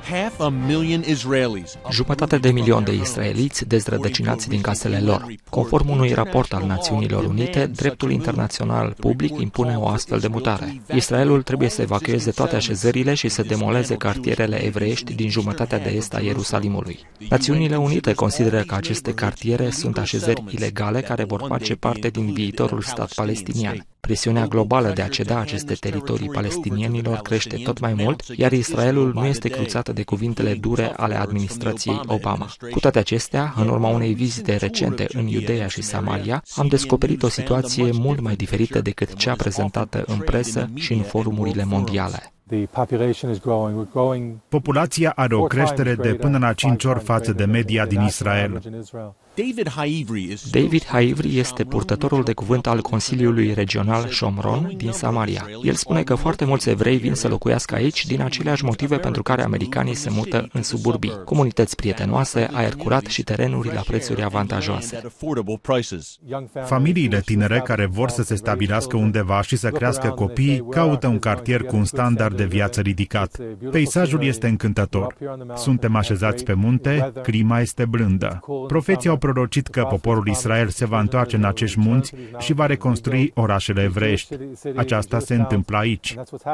Jumătate de milion de israeliți dezrădăcinați din casele lor. Conform unui raport al Națiunilor Unite, dreptul internațional public impune o astfel de mutare. Israelul trebuie să evacueze toate așezările și să demoleze cartierele evreiești din jumătatea de est a Ierusalimului. Națiunile Unite consideră că aceste cartiere sunt așezări ilegale care vor face parte din viitorul stat palestinian. Presiunea globală de a ceda aceste teritorii palestinienilor crește tot mai mult, iar Israelul nu este cruțat de cuvintele dure ale administrației Obama. Cu toate acestea, în urma unei vizite recente în Iudeea și Samaria, am descoperit o situație mult mai diferită decât cea prezentată în presă și în forumurile mondiale. Populația are o creștere de până la 5 ori față de media din Israel. David Haivri este purtătorul de cuvânt al Consiliului Regional Shomron din Samaria. El spune că foarte mulți evrei vin să locuiască aici din aceleași motive pentru care americanii se mută în suburbii: comunități prietenoase, aer curat și terenuri la prețuri avantajoase. Familiile tinere care vor să se stabilească undeva și să crească copii caută un cartier cu un standard de viață ridicat. Peisajul este încântător. Suntem așezați pe munte, clima este blândă. Profeții au prorocit că poporul Israel se va întoarce în acești munți și va reconstrui orașele evreiești. Aceasta se întâmplă aici.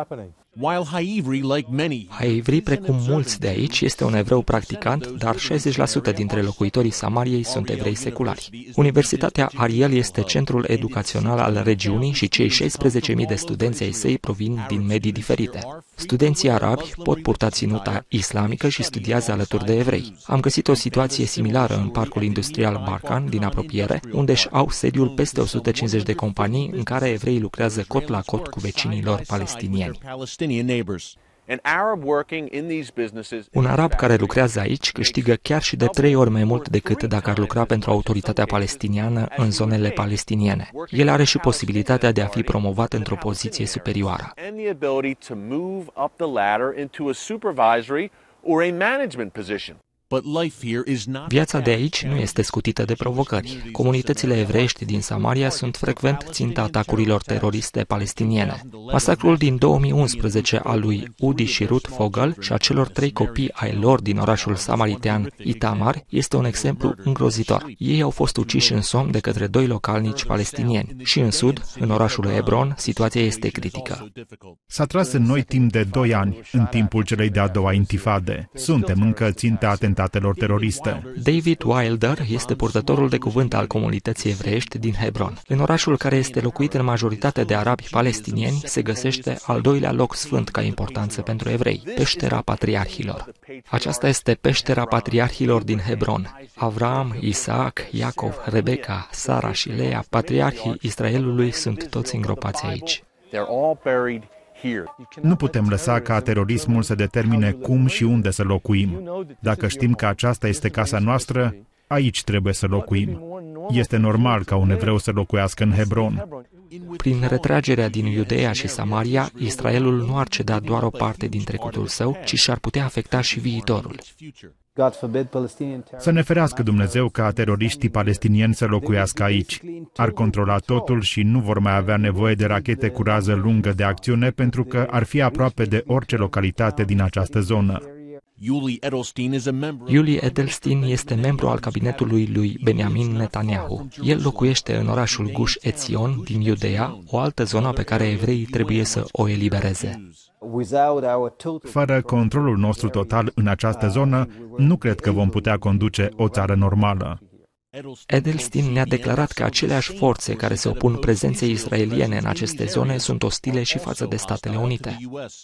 Haivri, precum mulți de aici, este un evreu practicant, dar 60% dintre locuitorii Samariei sunt evrei seculari. Universitatea Ariel este centrul educațional al regiunii și cei 16.000 de studenți ai săi provin din medii diferite. Studenții arabi pot purta ținuta islamică și studiază alături de evrei. Am găsit o situație similară în parcul industrial Barkan din apropiere, unde își au sediul peste 150 de companii în care evreii lucrează cot la cot cu vecinii lor palestinieni. Un arab care lucrează aici câștigă chiar și de 3 ori mai mult decât dacă ar lucra pentru autoritatea palestiniană în zonele palestiniene. El are și posibilitatea de a fi promovat într-o poziție superioară. Viața de aici nu este scutită de provocări. Comunitățile evreiești din Samaria sunt frecvent ținta atacurilor teroriste palestiniene. Masacrul din 2011 al lui Udi și Ruth Fogel și a celor 3 copii ai lor din orașul samaritean Itamar este un exemplu îngrozitor. Ei au fost uciși în somn de către 2 localnici palestinieni. Și în sud, în orașul Hebron, situația este critică. S-a tras în noi timp de 2 ani, în timpul celei de-a doua intifade. Suntem încă ținta atentatelor teroriste. David Wilder este purtătorul de cuvânt al comunității evreiești din Hebron. În orașul care este locuit în majoritate de arabi palestinieni se găsește al 2-lea loc sfânt ca importanță pentru evrei, peștera patriarhilor. Aceasta este peștera patriarhilor din Hebron. Avram, Isaac, Iacov, Rebecca, Sara și Leia, patriarhii Israelului, sunt toți îngropați aici. Nu putem lăsa ca terorismul să determine cum și unde să locuim. Dacă știm că aceasta este casa noastră, aici trebuie să locuim. Este normal ca un evreu să locuiască în Hebron. Prin retragerea din Iudeea și Samaria, Israelul nu ar ceda doar o parte din trecutul său, ci și-ar putea afecta și viitorul. Să ne ferească Dumnezeu ca teroriștii palestinieni să locuiască aici. Ar controla totul și nu vor mai avea nevoie de rachete cu rază lungă de acțiune pentru că ar fi aproape de orice localitate din această zonă. Yuli Edelstein este membru al cabinetului lui Benjamin Netanyahu. El locuiește în orașul Gush Etzion din Iudeea, o altă zonă pe care evreii trebuie să o elibereze. Fără controlul nostru total în această zonă, nu cred că vom putea conduce o țară normală. Edelstein ne-a declarat că aceleași forțe care se opun prezenței israeliene în aceste zone sunt ostile și față de Statele Unite.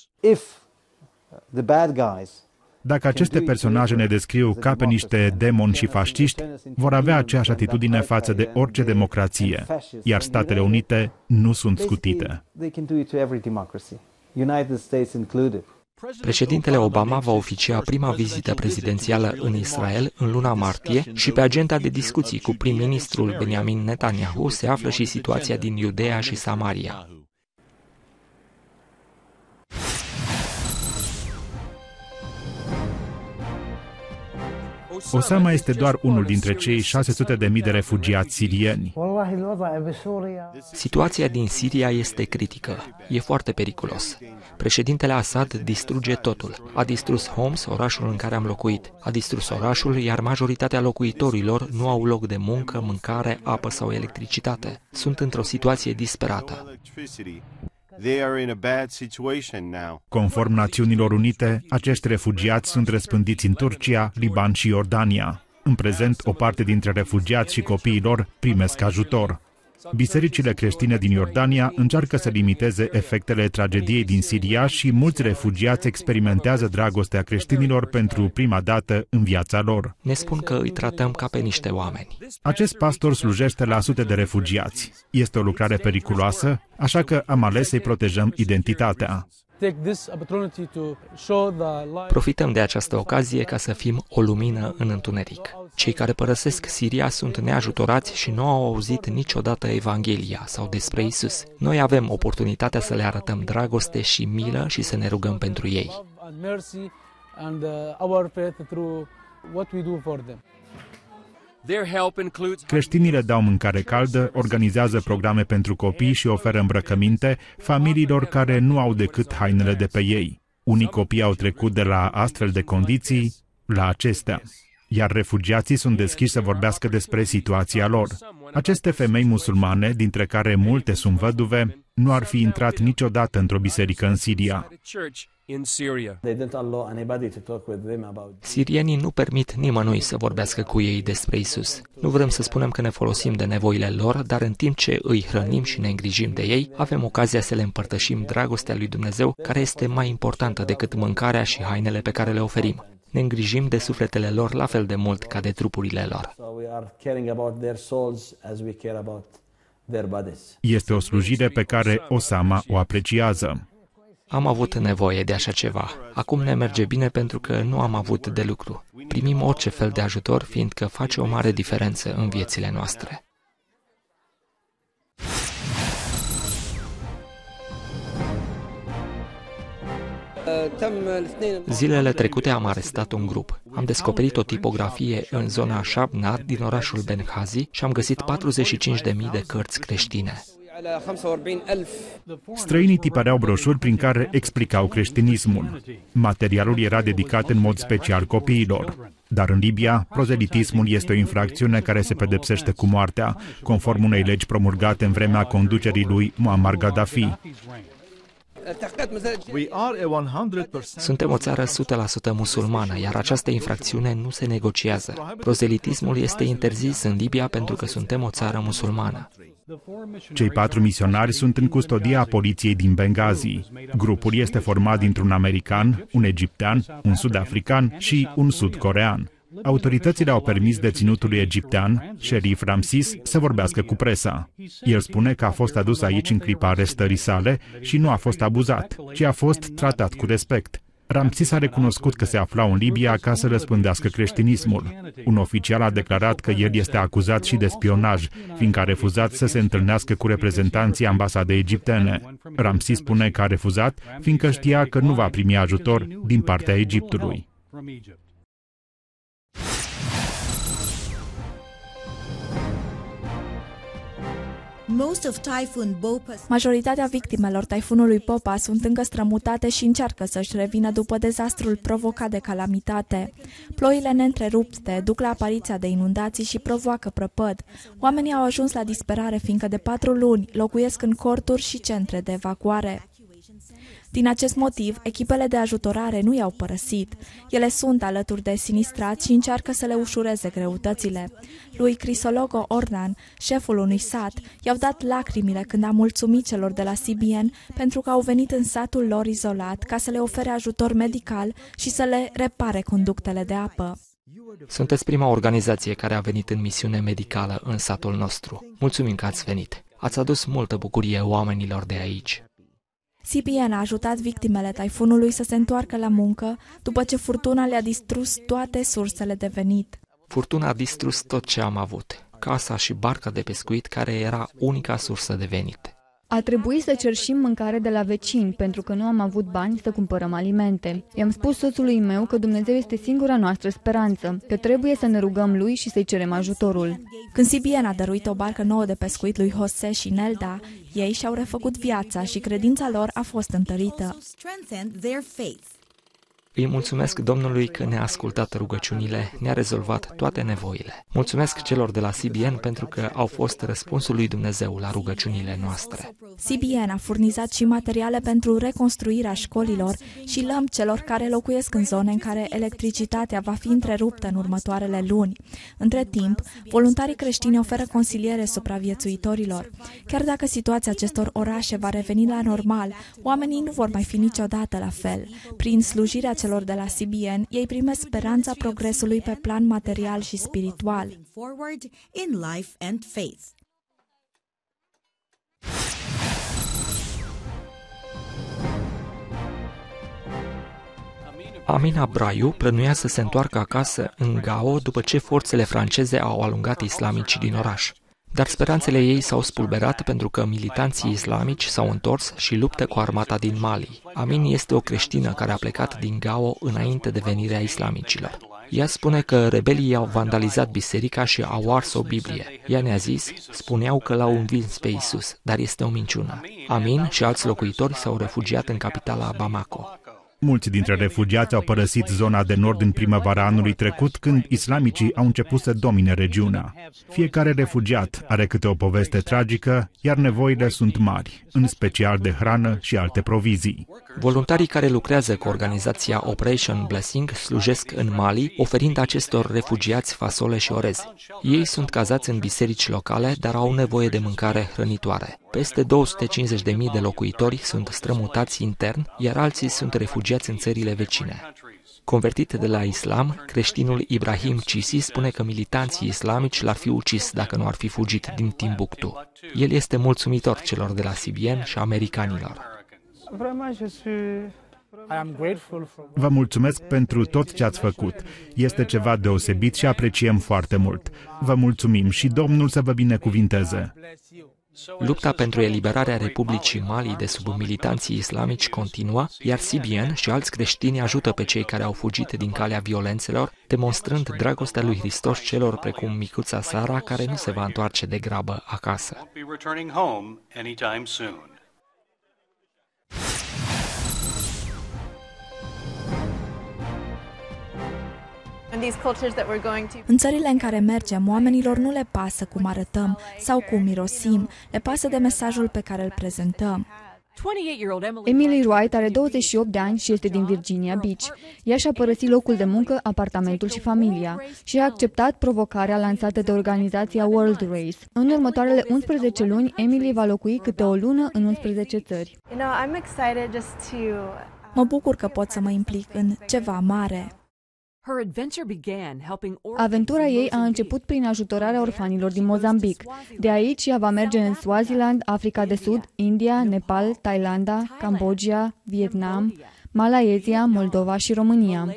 Dacă aceste personaje ne descriu ca pe niște demoni și fasciști, vor avea aceeași atitudine față de orice democrație, iar Statele Unite nu sunt scutite. Președintele Obama va oficia prima vizită prezidențială în Israel în luna martie și pe agenda de discuții cu prim-ministrul Benjamin Netanyahu se află și situația din Iudeea și Samaria. Osama este doar unul dintre cei 600.000 de refugiați sirieni. Situația din Siria este critică. E foarte periculos. Președintele Assad distruge totul. A distrus Homs, orașul în care am locuit. A distrus orașul, iar majoritatea locuitorilor nu au loc de muncă, mâncare, apă sau electricitate. Sunt într-o situație disperată. Conform Națiunilor Unite, acești refugiați sunt răspândiți în Turcia, Liban și Iordania. În prezent, o parte dintre refugiați și copiii lor primesc ajutor. Bisericile creștine din Iordania încearcă să limiteze efectele tragediei din Siria și mulți refugiați experimentează dragostea creștinilor pentru prima dată în viața lor. Ne spun că îi tratăm ca pe niște oameni. Acest pastor slujește la sute de refugiați. Este o lucrare periculoasă, așa că am ales să-i protejăm identitatea. Profităm de această ocazie ca să fim o lumină în întuneric. Cei care părăsesc Siria sunt neajutorați și nu au auzit niciodată Evanghelia sau despre Isus. Noi avem oportunitatea să le arătăm dragoste și milă și să ne rugăm pentru ei. Creștinii le dau mâncare caldă, organizează programe pentru copii și oferă îmbrăcăminte familiilor care nu au decât hainele de pe ei. Unii copii au trecut de la astfel de condiții la acestea, iar refugiații sunt deschiși să vorbească despre situația lor. Aceste femei musulmane, dintre care multe sunt văduve, nu ar fi intrat niciodată într-o biserică în Siria. Sirienii nu permit nimănui să vorbească cu ei despre Isus. Nu vrem să spunem că ne folosim de nevoile lor, dar în timp ce îi hrănim și ne îngrijim de ei, avem ocazia să le împărtășim dragostea lui Dumnezeu, care este mai importantă decât mâncarea și hainele pe care le oferim. Ne îngrijim de sufletele lor la fel de mult ca de trupurile lor. Este o slujire pe care Osama o apreciază. Am avut nevoie de așa ceva. Acum ne merge bine pentru că nu am avut de lucru. Primim orice fel de ajutor, fiindcă face o mare diferență în viețile noastre. Zilele trecute am arestat un grup. Am descoperit o tipografie în zona Shabna din orașul Benghazi și am găsit 45.000 de cărți creștine. Străinii tipăreau broșuri prin care explicau creștinismul. Materialul era dedicat în mod special copiilor. Dar în Libia, prozelitismul este o infracțiune care se pedepsește cu moartea, conform unei legi promulgate în vremea conducerii lui Muammar Gaddafi. Suntem o țară 100% musulmană, iar această infracțiune nu se negociază. Prozelitismul este interzis în Libia pentru că suntem o țară musulmană. Cei 4 misionari sunt în custodia poliției din Benghazi. Grupul este format dintr-un american, un egiptean, un sud-african și un sud-corean. Autoritățile au permis deținutului egiptean, șerif Ramsis, să vorbească cu presa. El spune că a fost adus aici în clipa arestării sale și nu a fost abuzat, ci a fost tratat cu respect. Ramsis a recunoscut că se afla în Libia ca să răspândească creștinismul. Un oficial a declarat că el este acuzat și de spionaj, fiindcă a refuzat să se întâlnească cu reprezentanții ambasadei egiptene. Ramsis spune că a refuzat, fiindcă știa că nu va primi ajutor din partea Egiptului. Majoritatea victimelor taifunului Bopa sunt încă strămutate și încearcă să-și revină după dezastrul provocat de calamitate. Ploile neîntrerupte duc la apariția de inundații și provoacă prăpăd. Oamenii au ajuns la disperare fiindcă de 4 luni locuiesc în corturi și centre de evacuare. Din acest motiv, echipele de ajutorare nu i-au părăsit. Ele sunt alături de sinistrați și încearcă să le ușureze greutățile. Lui Crisologo Ornan, șeful unui sat, i-au dat lacrimile când a mulțumit celor de la CBN pentru că au venit în satul lor izolat ca să le ofere ajutor medical și să le repare conductele de apă. Sunteți prima organizație care a venit în misiune medicală în satul nostru. Mulțumim că ați venit. Ați adus multă bucurie oamenilor de aici. CBN a ajutat victimele taifunului să se întoarcă la muncă după ce furtuna le-a distrus toate sursele de venit. Furtuna a distrus tot ce am avut, casa și barca de pescuit care era unica sursă de venit. A trebuit să cerșim mâncare de la vecini, pentru că nu am avut bani să cumpărăm alimente. I-am spus soțului meu că Dumnezeu este singura noastră speranță, că trebuie să ne rugăm lui și să-i cerem ajutorul. Când CBN a dăruit o barcă nouă de pescuit lui Jose și Nelda, ei și-au refăcut viața și credința lor a fost întărită. Îi mulțumesc Domnului că ne-a ascultat rugăciunile, ne-a rezolvat toate nevoile. Mulțumesc celor de la CBN pentru că au fost răspunsul lui Dumnezeu la rugăciunile noastre. CBN a furnizat și materiale pentru reconstruirea școlilor și lămpi celor care locuiesc în zone în care electricitatea va fi întreruptă în următoarele luni. Între timp, voluntarii creștini oferă consiliere supraviețuitorilor. Chiar dacă situația acestor orașe va reveni la normal, oamenii nu vor mai fi niciodată la fel. Prin slujirea celor de la CBN, ei primesc speranța progresului pe plan material și spiritual. Amina Braiu plănuia să se întoarcă acasă în Gao după ce forțele franceze au alungat islamicii din oraș. Dar speranțele ei s-au spulberat pentru că militanții islamici s-au întors și luptă cu armata din Mali. Amin este o creștină care a plecat din Gao înainte de venirea islamicilor. Ea spune că rebelii au vandalizat biserica și au ars o Biblie. Ea ne-a zis, spuneau că l-au învins pe Isus, dar este o minciună. Amin și alți locuitori s-au refugiat în capitala Bamako. Mulți dintre refugiați au părăsit zona de nord în primăvara anului trecut, când islamicii au început să domine regiunea. Fiecare refugiat are câte o poveste tragică, iar nevoile sunt mari, în special de hrană și alte provizii. Voluntarii care lucrează cu organizația Operation Blessing slujesc în Mali, oferind acestor refugiați fasole și orez. Ei sunt cazați în biserici locale, dar au nevoie de mâncare hrănitoare. Peste 250.000 de locuitori sunt strămutați intern, iar alții sunt refugiați în țările vecine. Convertit de la islam, creștinul Ibrahim Cisi spune că militanții islamici l-ar fi ucis dacă nu ar fi fugit din Timbuktu. El este mulțumitor celor de la CBN și americanilor. Vă mulțumesc pentru tot ce ați făcut. Este ceva deosebit și apreciem foarte mult. Vă mulțumim și Domnul să vă binecuvinteze. Lupta pentru eliberarea Republicii Mali de sub militanții islamici continuă, iar CBN și alți creștini ajută pe cei care au fugit din calea violențelor, demonstrând dragostea lui Hristos celor precum micuța Sara, care nu se va întoarce de grabă acasă. În țările în care mergem, oamenilor nu le pasă cum arătăm sau cum mirosim, le pasă de mesajul pe care îl prezentăm. Emily Wright are 28 de ani și este din Virginia Beach. Ea și-a părăsit locul de muncă, apartamentul și familia și a acceptat provocarea lansată de organizația World Race. În următoarele 11 luni, Emily va locui câte o lună în 11 țări. Mă bucur că pot să mă implic în ceva mare. Aventura ei a început prin ajutorarea orfanilor din Mozambic. De aici ea va merge în Swaziland, Africa de Sud, India, Nepal, Thailanda, Cambodgia, Vietnam, Malaezia, Moldova și România.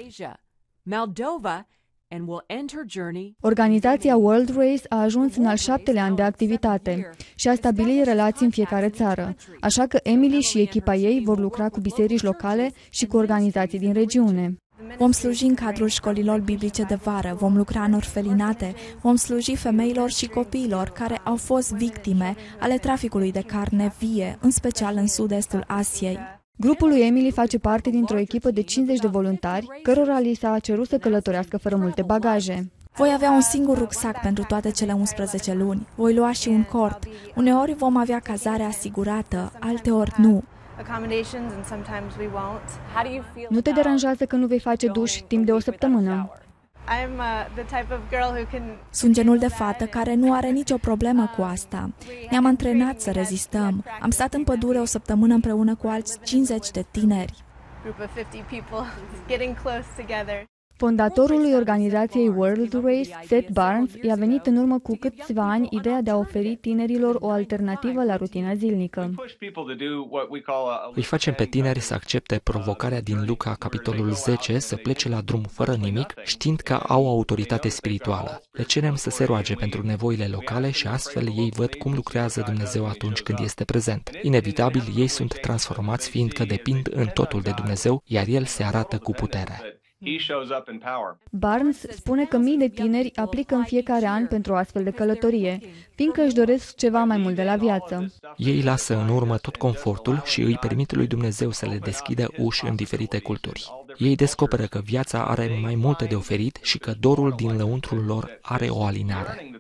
Organizația World Race a ajuns în al 7-lea an de activitate și a stabilit relații în fiecare țară, așa că Emily și echipa ei vor lucra cu biserici locale și cu organizații din regiune. Vom sluji în cadrul școlilor biblice de vară, vom lucra în orfelinate, vom sluji femeilor și copiilor care au fost victime ale traficului de carne vie, în special în sud-estul Asiei. Grupul lui Emily face parte dintr-o echipă de 50 de voluntari, cărora li s-a cerut să călătorească fără multe bagaje. Voi avea un singur rucsac pentru toate cele 11 luni. Voi lua și un cort. Uneori vom avea cazare asigurată, alteori nu. Nu te deranjează că nu vei face duș timp de o săptămână? Sunt genul de fată care nu are nicio problemă cu asta. Ne-am antrenat să rezistăm. Am stat în pădure o săptămână împreună cu alți 50 de tineri. Fondatorului organizației World Race, Seth Barnes, i-a venit în urmă cu câțiva ani ideea de a oferi tinerilor o alternativă la rutina zilnică. Îi facem pe tineri să accepte provocarea din Luca, capitolul 10, să plece la drum fără nimic, știind că au autoritate spirituală. Le cerem să se roage pentru nevoile locale și astfel ei văd cum lucrează Dumnezeu atunci când este prezent. Inevitabil, ei sunt transformați fiindcă depind în totul de Dumnezeu, iar El se arată cu putere. Barnes spune că mii de tineri aplică în fiecare an pentru o astfel de călătorie, fiindcă își doresc ceva mai mult de la viață. Ei lasă în urmă tot confortul și îi permit lui Dumnezeu să le deschidă uși în diferite culturi. Ei descoperă că viața are mai multe de oferit și că dorul din lăuntrul lor are o alinare.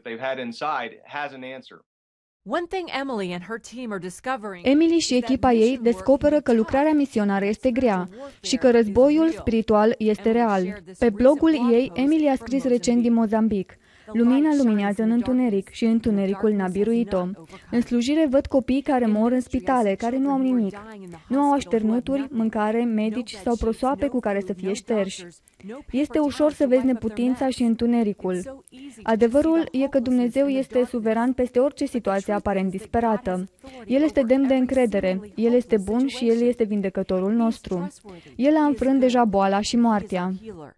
Emily și echipa ei descoperă că lucrarea misionară este grea și că războiul spiritual este real. Pe blogul ei, Emily a scris recent din Mozambic: "Lumina luminează în întuneric și întunericul n-a biruit-o. În slujire văd copii care mor în spitale, care nu au nimic. Nu au așternuturi, mâncare, medici sau prosoape cu care să fie șterși. Este ușor să vezi neputința și întunericul. Adevărul e că Dumnezeu este suveran peste orice situație aparent disperată. El este demn de încredere, El este bun și El este vindecătorul nostru. El a înfrânt deja boala și moartea."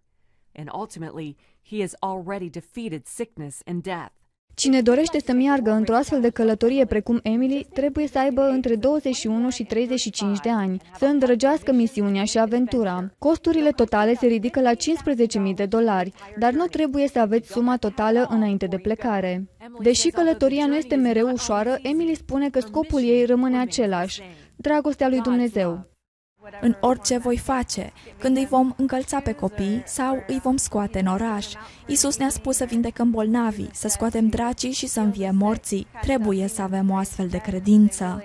He has already defeated sickness and death. Cine dorește să meargă într-o astfel de călătorie precum Emily, trebuie să aibă între 21 și 35 de ani, să îndrăgească misiunea și aventura. Costurile totale se ridică la $15.000, dar nu trebuie să aveți suma totală înainte de plecare. Deși călătoria nu este mereu ușoară, Emily spune că scopul ei rămâne același: dragostea lui Dumnezeu. În orice voi face, când îi vom încălța pe copii sau îi vom scoate în oraș. Iisus ne-a spus să vindecăm bolnavii, să scoatem dracii și să înviem morții. Trebuie să avem o astfel de credință.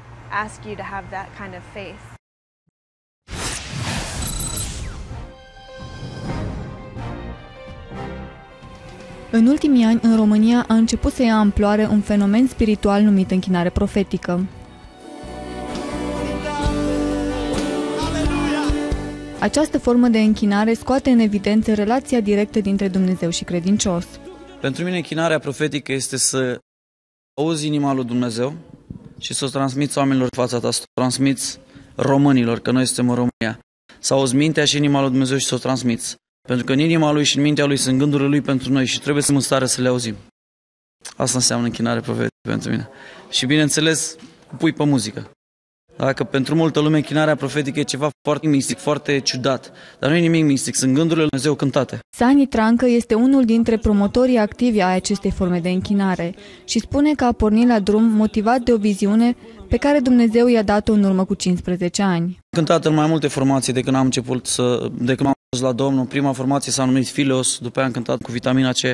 În ultimii ani, în România, a început să ia amploare un fenomen spiritual numit închinare profetică. Această formă de închinare scoate în evidență relația directă dintre Dumnezeu și credincios. Pentru mine, închinarea profetică este să auzi inima lui Dumnezeu și să o transmiți oamenilor în fața ta, să o transmiți românilor, că noi suntem în România. Să auzi mintea și inima lui Dumnezeu și să o transmiți. Pentru că în inima lui și în mintea lui sunt gândurile lui pentru noi și trebuie să fim în stare să le auzim. Asta înseamnă închinare profetică pentru mine. Și bineînțeles, pui pe muzică. Dacă pentru multă lume închinarea profetică e ceva foarte mistic, foarte ciudat, dar nu e nimic mistic, sunt gândurile lui Dumnezeu cântate. Sani Trancă este unul dintre promotorii activi ai acestei forme de închinare și spune că a pornit la drum motivat de o viziune pe care Dumnezeu i-a dat-o în urmă cu 15 ani. Am cântat în mai multe formații de când am început de când am fost la Domnul. Prima formație s-a numit Phileos, după aia am cântat cu Vitamina C.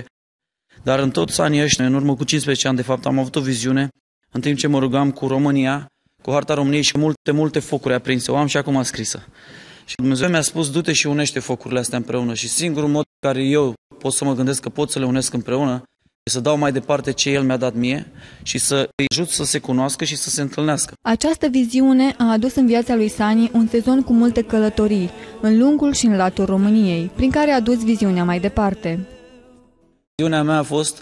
Dar în toți anii ăștia, în urmă cu 15 ani de fapt, am avut o viziune în timp ce mă rugam cu România, cu harta României și multe focuri aprinse. O am și acum scrisă. Și Dumnezeu mi-a spus: du-te și unește focurile astea împreună. Și singurul mod în care eu pot să mă gândesc că pot să le unesc împreună e să dau mai departe ce El mi-a dat mie și să îi ajut să se cunoască și să se întâlnească. Această viziune a adus în viața lui Sani un sezon cu multe călătorii, în lungul și în latul României, prin care a dus viziunea mai departe. Viziunea mea a fost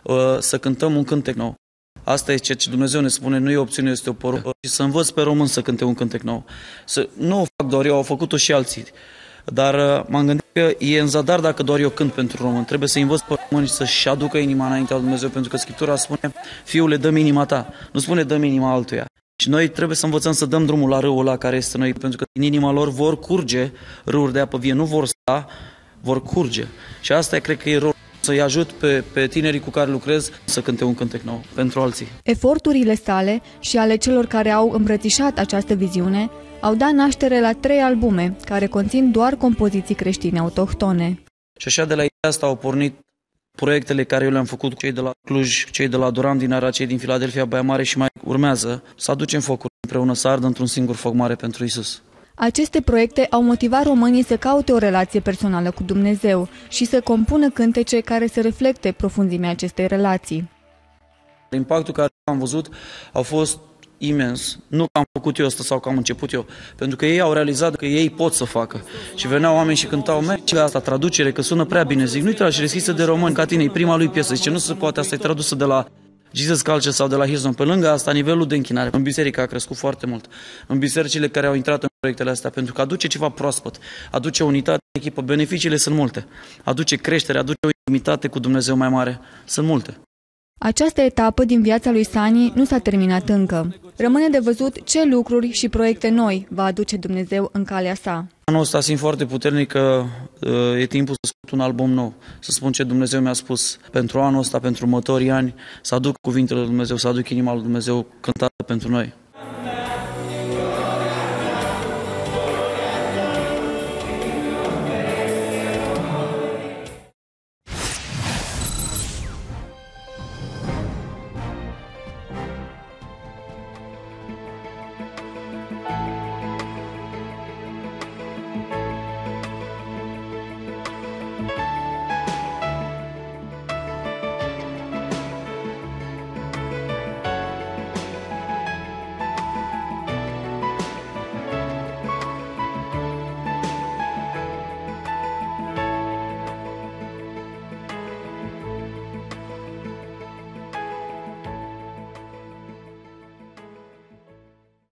să cântăm un cântec nou. Asta e ceea ce Dumnezeu ne spune, nu e opțiune, este o poruncă. Și să învăț pe român să cânte un cântec nou. Nu o fac doar eu, au făcut-o și alții. Dar m-am gândit că e în zadar dacă doar eu cânt pentru român. Trebuie să învăț pe români să-și aducă inima înaintea lui Dumnezeu, pentru că Scriptura spune: Fiule, dă-mi inima ta. Nu spune: dă-mi inima altuia. Și noi trebuie să învățăm să dăm drumul la râul ăla care este noi, pentru că din inima lor vor curge râuri de apă vie, nu vor sta, vor curge. Și asta cred că e rolul, să-i ajut pe tinerii cu care lucrez să cânte un cântec nou pentru alții. Eforturile sale și ale celor care au îmbrățișat această viziune au dat naștere la 3 albume, care conțin doar compoziții creștine autohtone. Și așa de la ideea asta au pornit proiectele care eu le-am făcut cu cei de la Cluj, cei de la Duran din Ara, cei din Filadelfia, Baia Mare și mai urmează să aducem focuri împreună, să ardă într-un singur foc mare pentru Isus. Aceste proiecte au motivat românii să caute o relație personală cu Dumnezeu și să compună cântece care să reflecte profunzimea acestei relații. Impactul care am văzut au fost imens. Nu că am făcut eu asta sau că am început eu, pentru că ei au realizat că ei pot să facă. Și veneau oameni și cântau, merge asta, traducere, că sună prea bine. Zic, nu-i traducere scrisă de români ca tine, e prima lui piesă. Zice, nu se poate, asta e tradusă de la Jesus Culture sau de la Hillsong. Pe lângă asta, nivelul de închinare în biserică a crescut foarte mult. În bisericile care au intrat în proiectele astea, pentru că aduce ceva proaspăt, aduce unitate, echipă, beneficiile sunt multe. Aduce creștere, aduce o intimitate cu Dumnezeu mai mare. Sunt multe. Această etapă din viața lui Sani nu s-a terminat încă. Rămâne de văzut ce lucruri și proiecte noi va aduce Dumnezeu în calea sa. Anul ăsta simt foarte puternic că e timpul să scot un album nou, să spun ce Dumnezeu mi-a spus pentru anul ăsta, pentru următorii ani, să aduc cuvintele lui Dumnezeu, să aduc inima lui Dumnezeu cântată pentru noi.